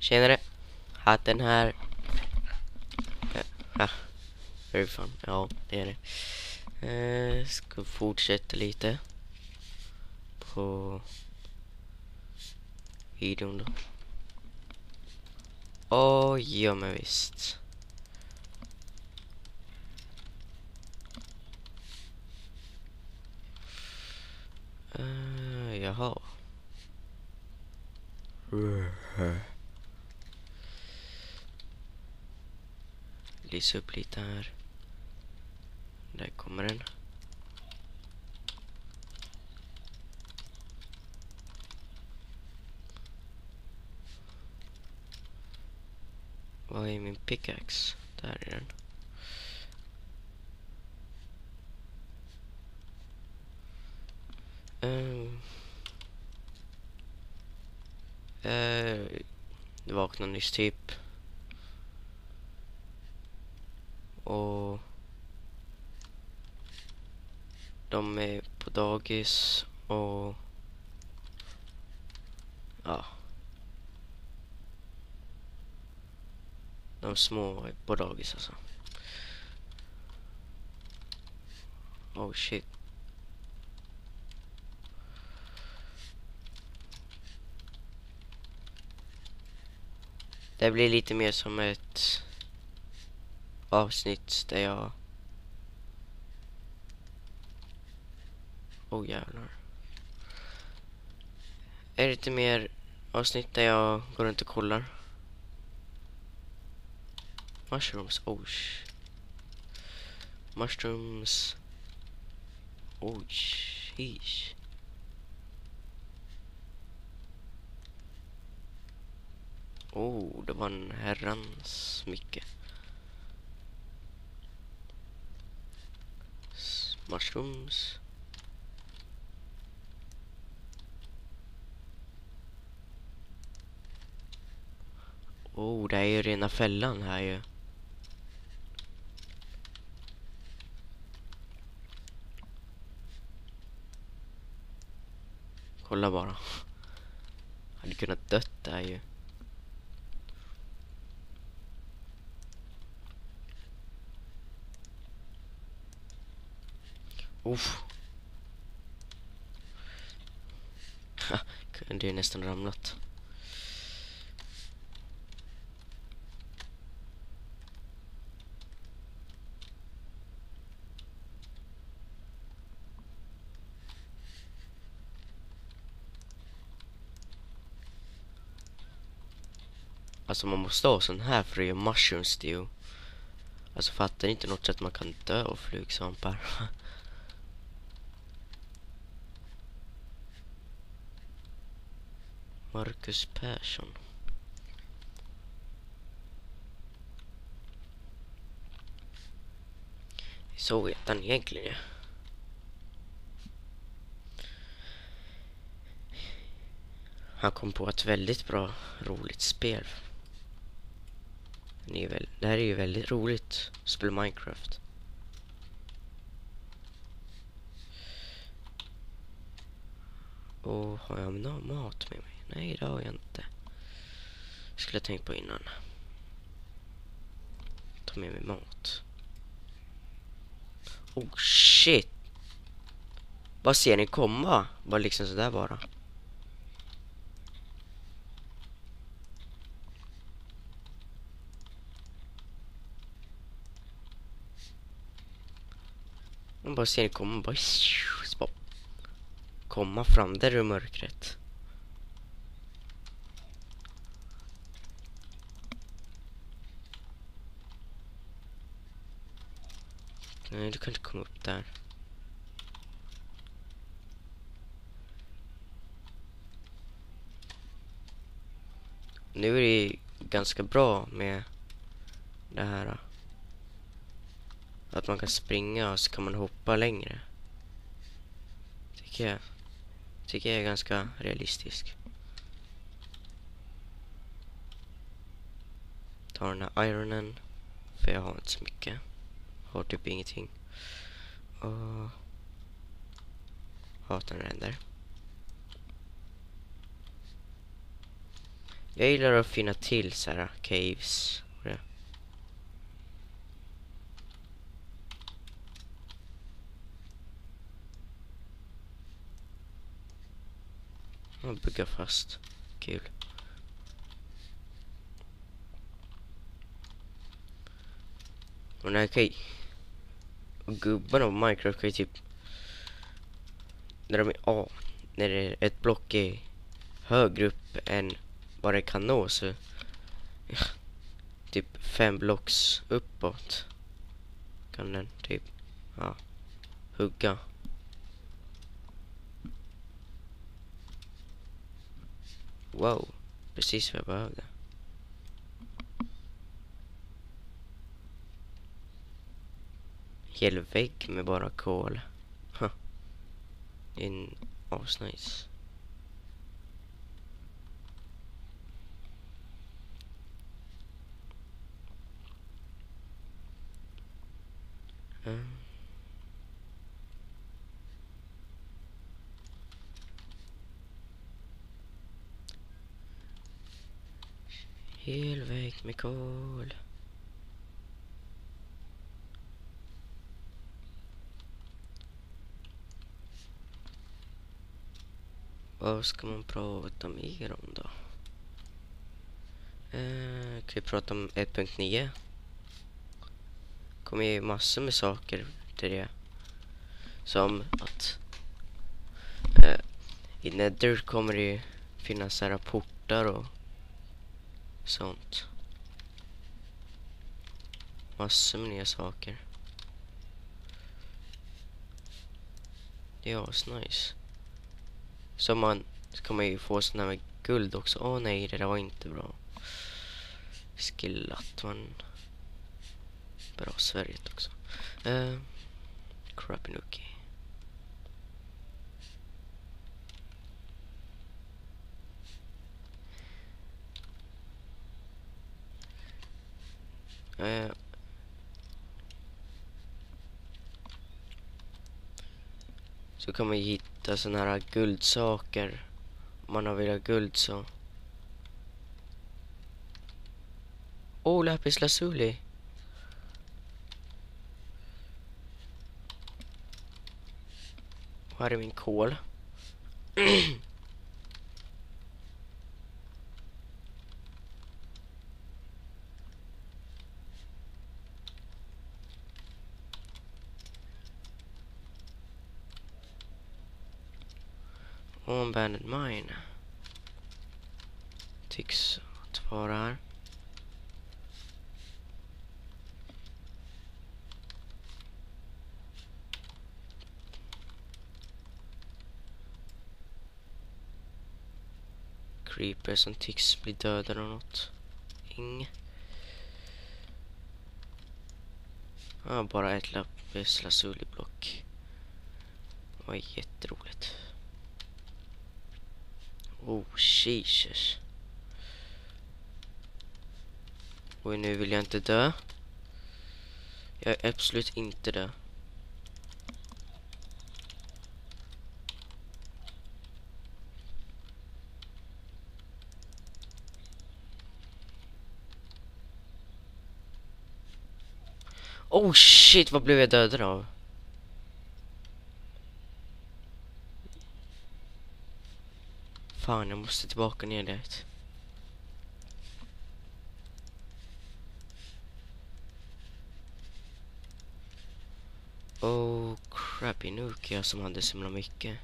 Tjenare. Hatten här. Ja, very fun. Ja, det är det. Ska fortsätta lite på videon då. Ja men visst. Jaha. Lysa upp lite här. Där kommer den. Vad är min pickaxe? Där är den. Det vaknade nyss typ. Och de är på dagis och ja. De små är på dagis alltså. Oh shit. Det blir lite mer som ett avsnitt där jag... Oh jävlar. Är det lite mer avsnitt där jag går runt och kollar? Mushrooms. Oh mushrooms. Oh sheesh. Oh, det var en herrans mycket. Mushrooms. Oh, det är ju rena fällan här ju. Kolla bara. Hade kunnat dött där ju. Uff. Kunde ju nästan ramlat. Alltså man måste ha sån här för att göra mushroom stew. Alltså fattar inte något sätt man kan dö av flugsvampar. Marcus Persson. Så vet han egentligen ja. Han kom på ett väldigt bra, roligt spel. Det här är ju väldigt roligt. Spela Minecraft. Och har jag någon mat med mig? Nej, det har jag inte. Skulle jag tänkt på innan. Ta med mig mat. Oh shit. Vad ser ni komma? Bara liksom sådär bara. Man bara ser ni komma. Bara komma fram där i mörkret. Nej, du kan inte komma upp där. Nu är det ganska bra med det här. Att man kan springa och så kan man hoppa längre. Tycker jag är ganska realistisk. Ta den här ironen. För jag har inte så mycket. Har typ ingenting. Och hatar den där. Jag gillar att finna till så här caves. Och det. Man bygger fast. Kul. Och när och gubbarna på Minecraft kan ju typ när de är när ett block är högre upp än vad det kan nå, så typ 5 blocks uppåt kan den typ hugga. Wow, precis vad jag behövde. Hel vägg med bara kol. Det är en asnice. Hel vägg med kol. Vad ska man prata mer om då? Kan vi prata om 1.9? Kommer ju massor med saker till det. Som att i Nether kommer det finnas så här portar och sånt. Massor med nya saker. Det är asnice. Så man ska man ju få sån här med guld också. Åh nej, det där var inte bra. Skillat man. Bra Sverige också. Crappy nookie. Så kan man ju hitta såna här guldsaker. Om man har velat guld så. Åh, lapis lazuli. Och här är min kol. Och en abandoned mine. Tycks att vara här. Creeper som tycks bli dödad eller något. Bara ett lapis lazuli block. Det var jätteroligt. Oh, Jesus. Och nu vill jag inte dö. Jag är absolut inte dö. Oh shit, vad blev jag dödad av? Fan, jag måste tillbaka ner dit. Oh, crappy Nukia som hade så mycket.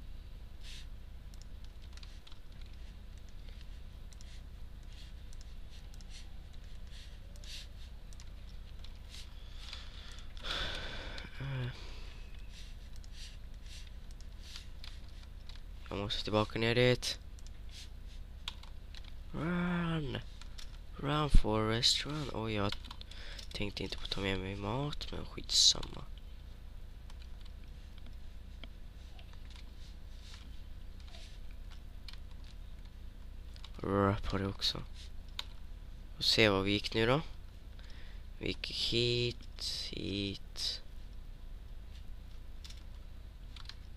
Jag måste tillbaka ner dit. Run! Run Forrest, run! Och jag tänkte inte på att ta med mig mat, men skitsamma. På det också. Och se vad vi gick nu då. Vi gick hit.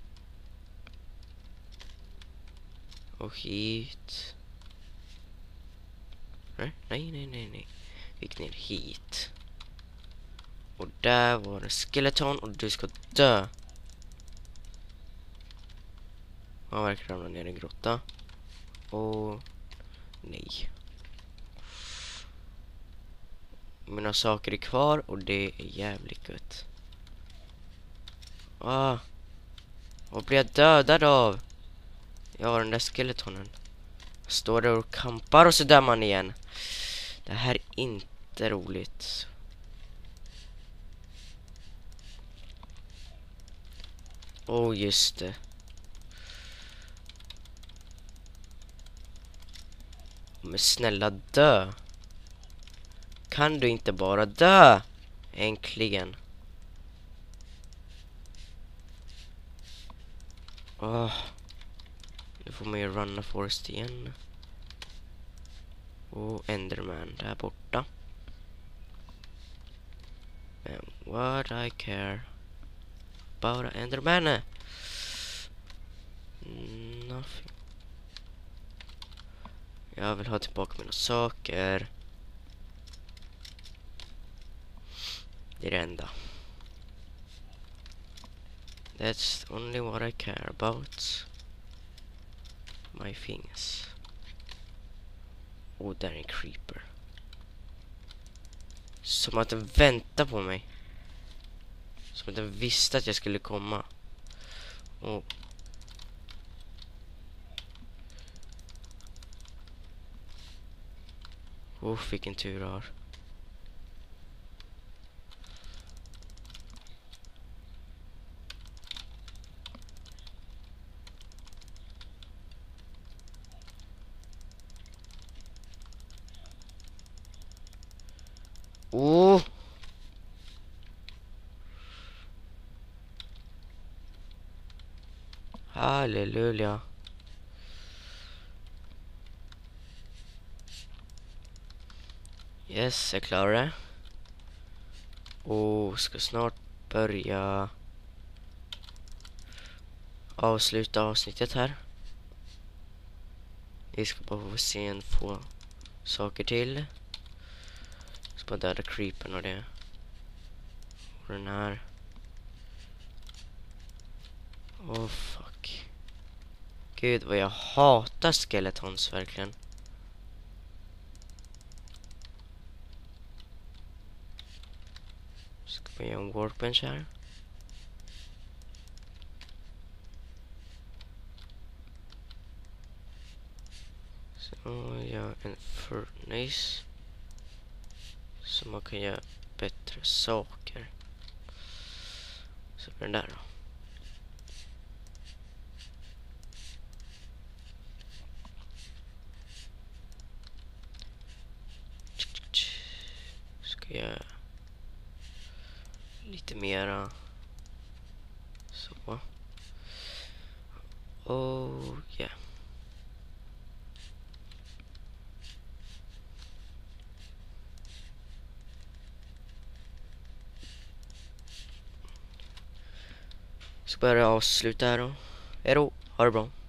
Och hit. Nej. Gick ner hit. Och där var en skeleton och du ska dö. Han verkar ramla ner i en grotta. Och nej. Mina saker är kvar och det är jävligt gött. Vad blir jag dödad av? Ja, den där skeletonen. Står där och kampar och så dör man igen. Det här är inte roligt. Just det. Men snälla dö. Kan du inte bara dö? Äntligen. Nu får man ju runna forest igen. Och Enderman där borta. And what I care about Enderman? Nothing. Jag vill ha tillbaka mina saker. Det är det enda. That's only what I care about. My things. Där är en creeper. Som att den väntar på mig. Som att den visste att jag skulle komma. Vilken tur jag har. Halleluja. Yes, jag klarar det. Ska snart börja avsluta avsnittet här. Vi ska bara få se en få saker till. Ska bara döda creepern och det. Och den här. Fuck. Gud vad jag hatar skeletons verkligen. Ska vi göra en workbench här. Så gör en furnace. Så man kan göra bättre saker. Så den där då. Ska jag lite mera så. Yeah. Så börjar jag avsluta här då. Hejdå, ha det bra.